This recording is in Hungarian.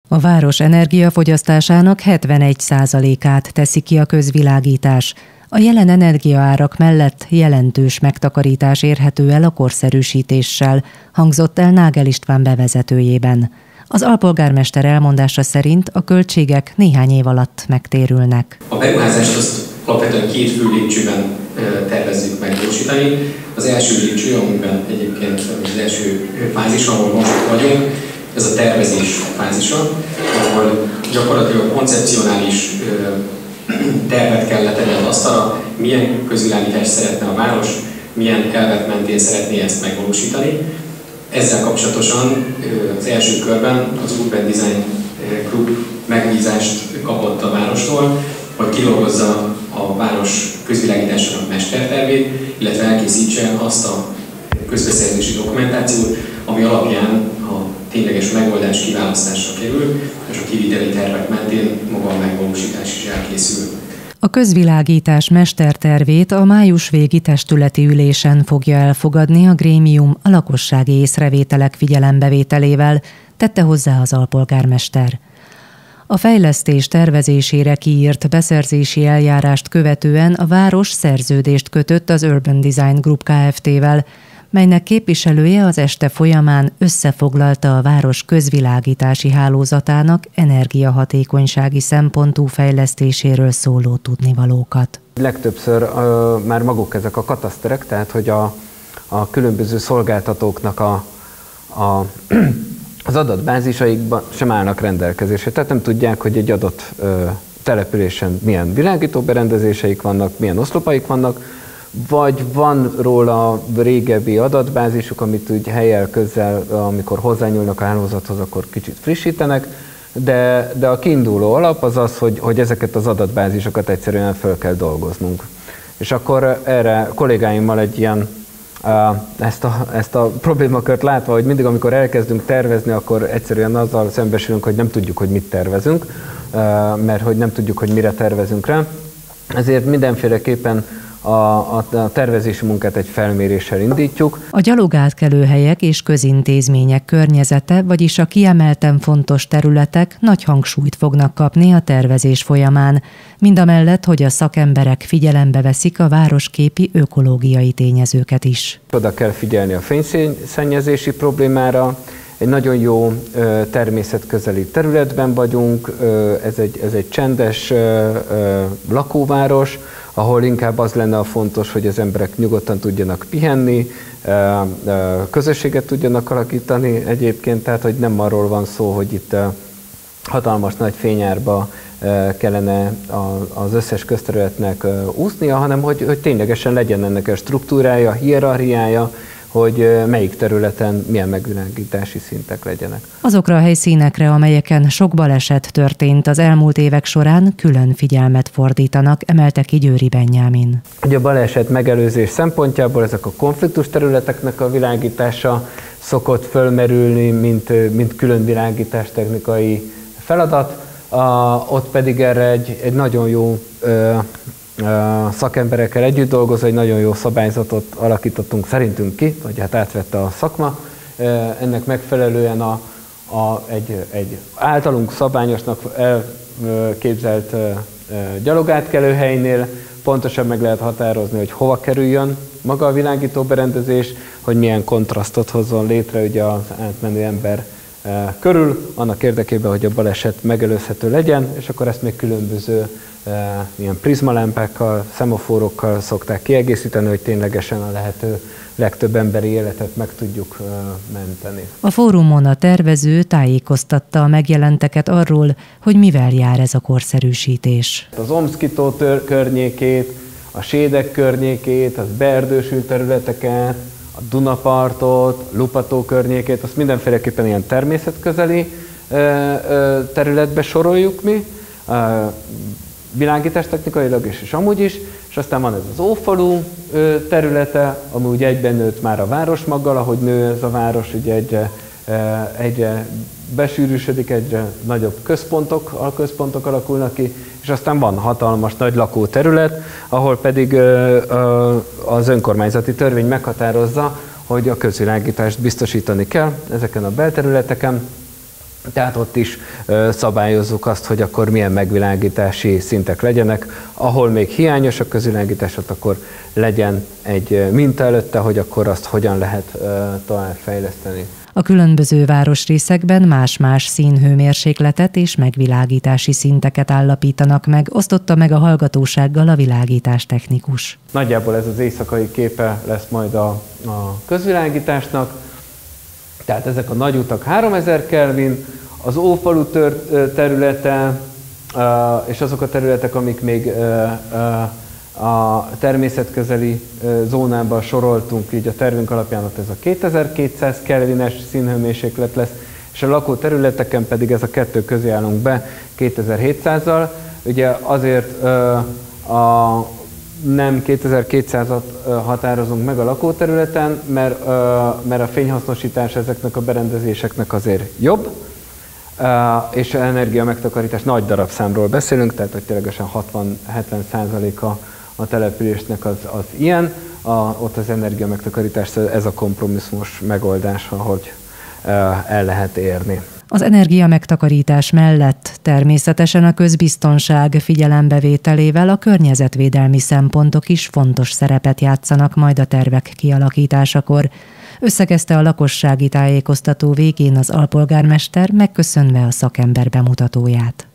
A város energiafogyasztásának 71%-át teszi ki a közvilágítás. A jelen energiaárak mellett jelentős megtakarítás érhető el a korszerűsítéssel, hangzott el Nágel István bevezetőjében. Az alpolgármester elmondása szerint a költségek néhány év alatt megtérülnek. A beruházást azt alapvetően 2 fő lépcsőben tervezzük megvalósítani. Az első lépcső, amiben egyébként az első fázis, ahol most vagyunk, ez a tervezés fázisa, ahol gyakorlatilag koncepcionális tervet kell letenni az asztalra, milyen közvilágítást szeretne a város, milyen elvek mentén szeretné ezt megvalósítani. Ezzel kapcsolatosan az első körben az Urban Design Group megbízást kapott a várostól, hogy kidolgozza a város közvilágításának mestertervét, illetve elkészítse azt a közbeszerzési dokumentációt, ami alapján a tényleges megoldás kiválasztásra kerül, és a kiviteli tervek mentén maga a megvalósítás is elkészül. A közvilágítás mestertervét a május végi testületi ülésen fogja elfogadni a grémium a lakossági észrevételek figyelembevételével, tette hozzá az alpolgármester. A fejlesztés tervezésére kiírt beszerzési eljárást követően a város szerződést kötött az Urban Design Group Kft-vel, melynek képviselője az este folyamán összefoglalta a város közvilágítási hálózatának energiahatékonysági szempontú fejlesztéséről szóló tudnivalókat. Legtöbbször már maguk ezek a kataszterek, tehát hogy a különböző szolgáltatóknak az adatbázisaikban sem állnak rendelkezésre. Tehát nem tudják, hogy egy adott településen milyen világítóberendezéseik vannak, milyen oszlopaik vannak, vagy van róla régebbi adatbázisuk, amit úgy helyel közel, amikor hozzányúlnak a hálózathoz, akkor kicsit frissítenek, de a kiinduló alap az az, hogy ezeket az adatbázisokat egyszerűen fel kell dolgoznunk. És akkor erre kollégáimmal egy ilyen, ezt a problémakört látva, hogy mindig, amikor elkezdünk tervezni, akkor egyszerűen azzal szembesülünk, hogy nem tudjuk, hogy mit tervezünk, mert hogy nem tudjuk, hogy mire tervezünk rá. Ezért mindenféleképpen a tervezési munkát egy felméréssel indítjuk. A gyalogátkelőhelyek és közintézmények környezete, vagyis a kiemelten fontos területek nagy hangsúlyt fognak kapni a tervezés folyamán, mindamellett, hogy a szakemberek figyelembe veszik a városképi ökológiai tényezőket is. Oda kell figyelni a fényszennyezési problémára. Egy nagyon jó természetközeli területben vagyunk, ez egy csendes lakóváros, ahol inkább az lenne a fontos, hogy az emberek nyugodtan tudjanak pihenni, közösséget tudjanak alakítani egyébként, tehát hogy nem arról van szó, hogy itt hatalmas nagy fényárba kellene az összes közterületnek úsznia, hanem hogy ténylegesen legyen ennek a struktúrája, hierarchiája, hogy melyik területen milyen megvilágítási szintek legyenek. Azokra a helyszínekre, amelyeken sok baleset történt az elmúlt évek során, külön figyelmet fordítanak, emelte ki Győri Benyámin. Ugye a baleset megelőzés szempontjából ezek a konfliktus területeknek a világítása szokott fölmerülni, mint külön világítástechnikai feladat. Ott pedig erre egy nagyon jó szakemberekkel együtt dolgozva egy nagyon jó szabályzatot alakítottunk szerintünk ki, vagy hát átvette a szakma. Ennek megfelelően egy általunk szabályosnak elképzelt gyalogátkelőhelynél pontosan meg lehet határozni, hogy hova kerüljön maga a világítóberendezés, hogy milyen kontrasztot hozzon létre ugye az átmenő ember körül, annak érdekében, hogy a baleset megelőzhető legyen, és akkor ezt még különböző ilyen prizmalámpákkal, szemaforokkal szokták kiegészíteni, hogy ténylegesen a lehető legtöbb emberi életet meg tudjuk menteni. A fórumon a tervező tájékoztatta a megjelenteket arról, hogy mivel jár ez a korszerűsítés. Az Omszki-tó környékét, a Sédek környékét, az beerdősült területeket, a Dunapartot, Lupató környékét, azt mindenféleképpen ilyen természetközeli területbe soroljuk mi, világítástechnikailag is, és amúgy is, és aztán van ez az Ófalu területe, ami ugye egyben nőtt már a városmaggal, ahogy nő ez a város, ugye egyre besűrűsödik, egyre nagyobb alközpontok alakulnak ki, és aztán van hatalmas nagy lakóterület, ahol pedig az önkormányzati törvény meghatározza, hogy a közvilágítást biztosítani kell ezeken a belterületeken, Tehát ott is szabályozzuk azt, hogy akkor milyen megvilágítási szintek legyenek. Ahol még hiányos a közvilágítás, ott akkor legyen egy minta előtte, hogy akkor azt hogyan lehet tovább fejleszteni. A különböző városrészekben más-más színhőmérsékletet és megvilágítási szinteket állapítanak meg, osztotta meg a hallgatósággal a világítástechnikus. Nagyjából ez az éjszakai képe lesz majd a közvilágításnak. Tehát ezek a nagy utak 3000 Kelvin, az Ófalu területe és azok a területek, amik még a természetközeli zónában soroltunk, így a tervünk alapján ott ez a 2200 Kelvines színhőmérséklet lesz, és a lakóterületeken pedig ez a kettő közé állunk be 2700-zal. Ugye azért nem 2200-at határozunk meg a lakóterületen, mert a fényhasznosítás ezeknek a berendezéseknek azért jobb, és energia megtakarítás nagy darabszámról beszélünk, tehát hogy ténylegesen 60-70% a településnek az ilyen, ott az energia megtakarítás, ez a kompromisszumos megoldás, ahogy el lehet érni. Az energia megtakarítás mellett természetesen a közbiztonság figyelembevételével a környezetvédelmi szempontok is fontos szerepet játszanak majd a tervek kialakításakor. Összegezte a lakossági tájékoztató végén az alpolgármester, megköszönve a szakember bemutatóját.